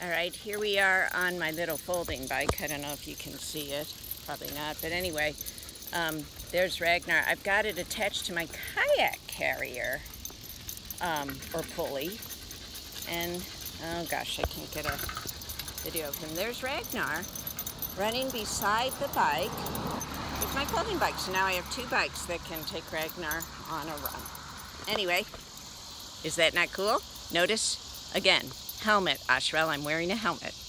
All right, here we are on my little folding bike. I don't know if you can see it, probably not, but anyway, there's Ragnar. I've got it attached to my kayak carrier, or pulley, and oh gosh, I can't get a video of him. There's Ragnar running beside the bike with my folding bike. So now I have two bikes that can take Ragnar on a run. Anyway, is that not cool? Notice, again, helmet, Ashrel, I'm wearing a helmet.